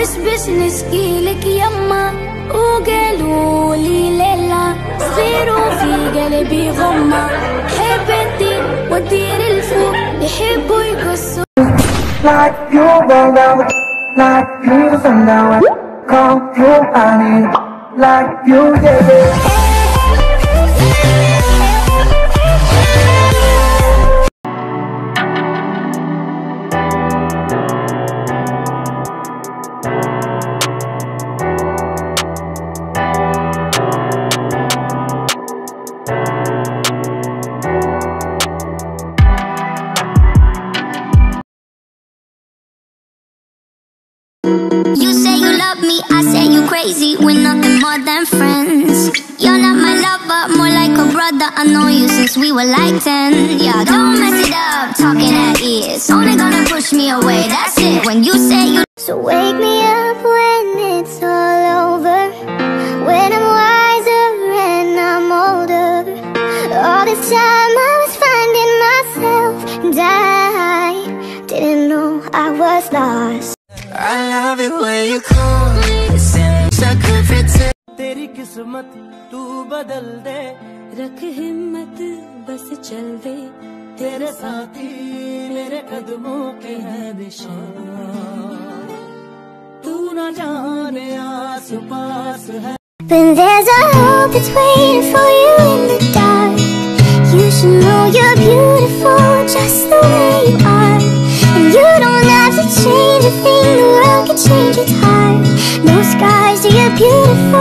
بس نسكي لك يما وقالوا لي ليلى صغيروا في قلبي غمة حب انتي ودير الفوق يحبوا يقصوا Like you roll down, like you the sundown, come through I need, like you did it. You say you love me, I say you crazy. We're nothing more than friends. You're not my lover, more like a brother. I know you since we were like 10. Yeah, don't mess it up, talking at ears. Only gonna push me away, that's it. When you say you So wake me up when it's all over, when I'm wiser and I'm older. All this time I was finding myself, and I didn't know I was lost. I love it when you call me secretary. तेरी किस्मत तू बदल दे, रख हिम्मत बस चल दे, तेरे साथी मेरे कदमों के हैं निशान, तू न जाने आस पास है. But there's a hope that's waiting for you in the dark. You should know you're beautiful just the way you are, and you don't have to change a thing, the world can change its heart. No scars, you're beautiful.